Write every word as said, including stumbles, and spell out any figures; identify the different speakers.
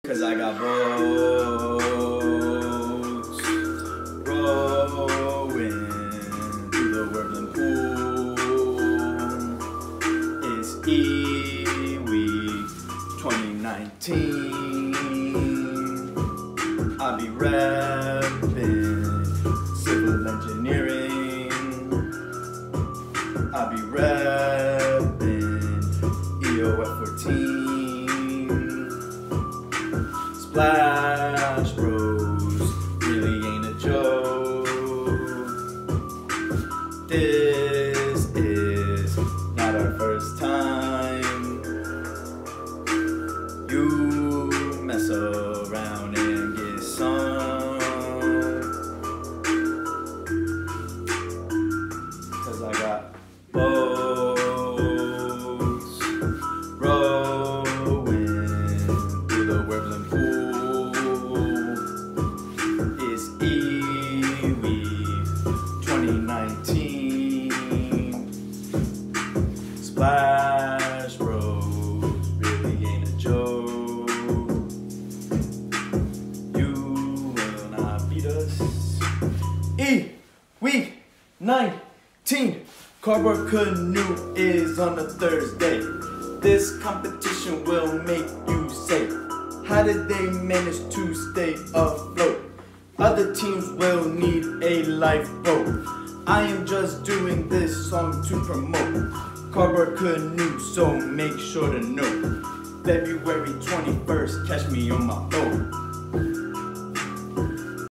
Speaker 1: Cause I got boats rowing through the Werblin Pool. It's E-Week twenty nineteen. I'll be reppin' civil engineering. I'll be reppin' E O F Fourteen. Splash Bros really ain't a joke. This is not our first time. You mess around and get some. Cause I got boats rowing through the Werblin Pool. E-Week twenty nineteen. Splash Bros really ain't a joke. You will not beat us. E-Week nineteen. Cardboard canoe is on a Thursday. This competition will make you say, how did they manage to stay afloat? Other teams will need a lifeboat. I am just doing this song to promote Cardboard Canoe, so make sure to know February twenty-first, catch me on my boat.